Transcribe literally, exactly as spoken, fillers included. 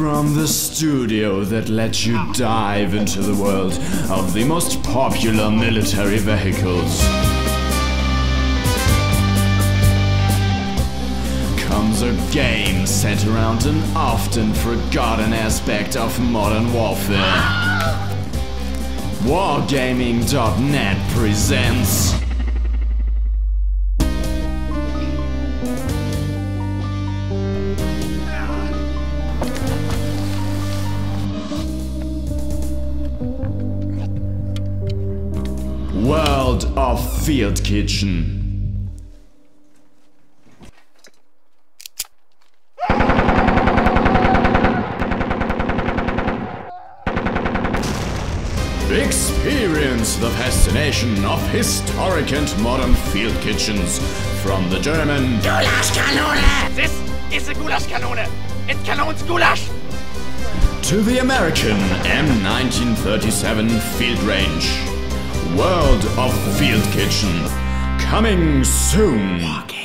From the studio that lets you dive into the world of the most popular military vehicles comes a game set around an often forgotten aspect of modern warfare. Wargaming dot net presents World of Field Kitchen. Experience the fascination of historic and modern field kitchens from the German Gulaschkanone! This is a Gulaschkanone! It canones Gulasch! To the American M nineteen thirty-seven field range. World of Field Kitchen. Coming soon.